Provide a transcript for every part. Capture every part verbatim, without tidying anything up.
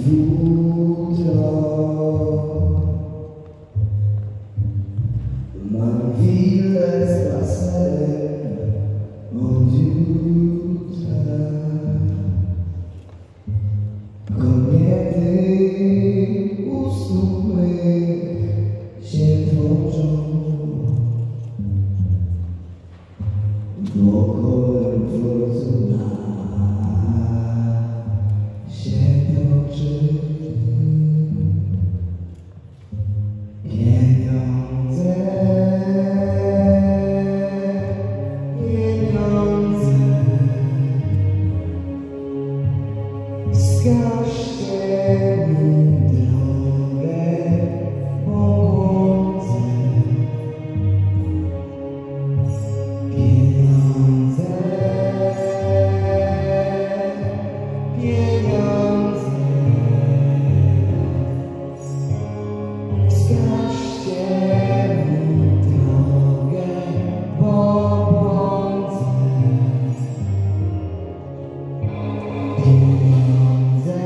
futro. Mam willę z basenem od jutra. Kobiety u stóp mych się tłoczą. Dookoła fortuna się toczy. Pieniądze, pieniądze, wskażcie mi drogę po łące. Pieniądze, pieniądze, wskażcie mi drogę po łące. Pieniądze,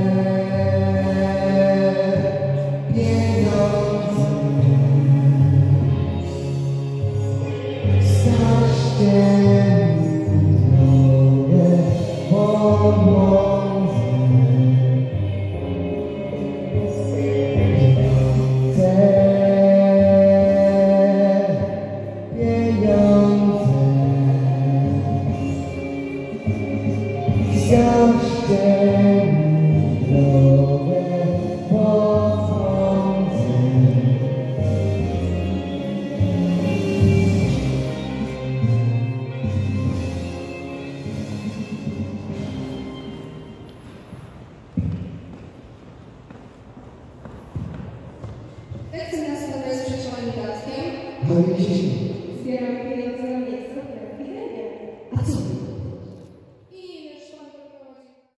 pieniądze, wskażcie mi drogę po łące. Pieniądze, wskażcie mi drogę po łące. Tekst nas spotkać z Krzysztofem Datkiem. Hej,